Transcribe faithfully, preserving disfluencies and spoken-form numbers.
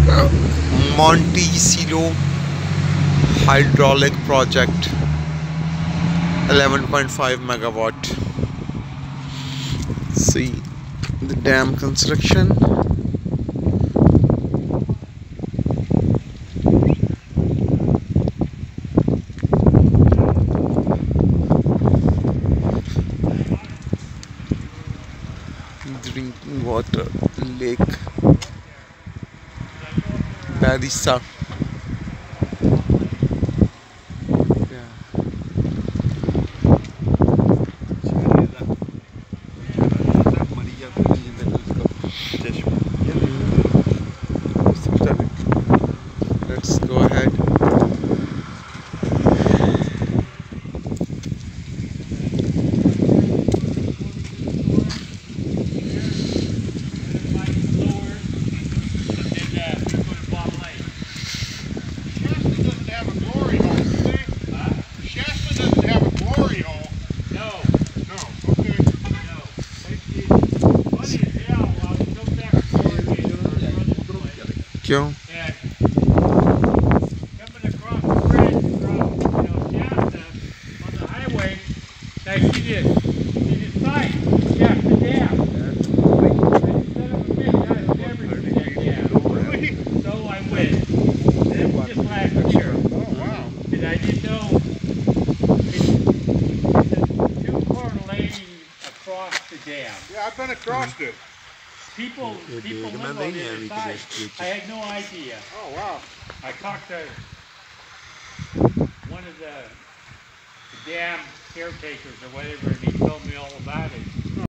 Monticello hydraulic project, eleven point five megawatt. See the dam construction. Drinking water lake Barissa. Let's go ahead. क्यों? Coming across the bridge from, you know, Shasta on the highway, I see this, see this sign, Shasta Dam. And instead of a big, I was never seen that dam. Really? So I went. This was just last year. Oh, wow. And I didn't know it's, it's a two-car lane across the dam. Yeah, I've been across Mm-hmm. it. People, people live on the other side. I had no idea. Oh, wow. I talked to one of the, the dam caretakers or whatever, and he told me all about it.